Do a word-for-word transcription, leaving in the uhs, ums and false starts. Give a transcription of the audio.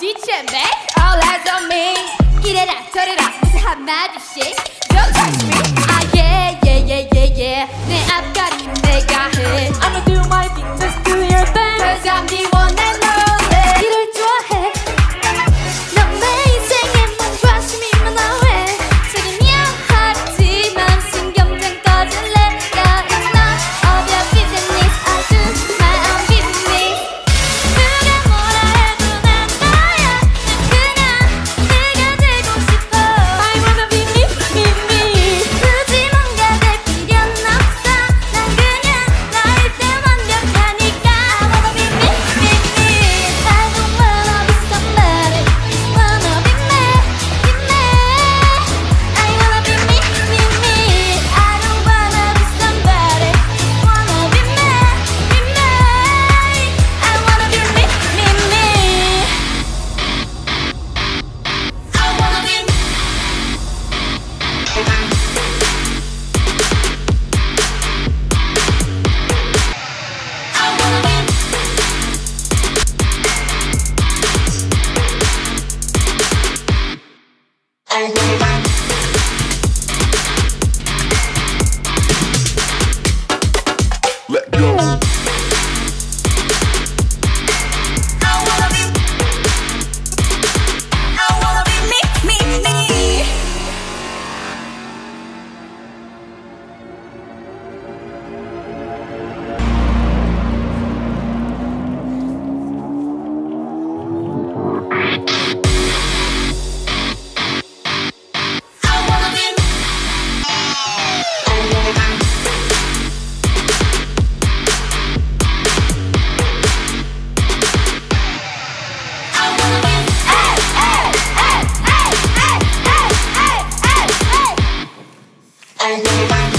뒤챔배 All eyes on me 이래라 저래라 무슨 한마디씩 Don't touch me 아 yeah yeah yeah yeah yeah 내 앞가림 내가 해 I'ma do my thing, just do your thing Cause I'm the one and only 이를 좋아해 넌 내 인생에 뭔 관심이 많아 왜 책임이야 하지만 신경전 꺼질래 Yeah it's not all your business I do my own business 누가 뭐라 해도 난 나야 난 그냥 내가 되고 싶어 I wanna be me, me, me 굳이 뭔가 될 필요는 없어 난 그냥 나일 때 완벽하니까 I wanna be me, me, me I don't wanna be somebody just wanna be me, be me I wanna be me, me, me I don't wanna be somebody just wanna be me, be me I wanna be me, me, me I wanna be I wanna be I wanna be Let go. I wanna be I wanna be me, me, me I wanna be I wanna be I wanna be hey, hey, hey, hey, hey, hey, hey, hey, hey. I wanna be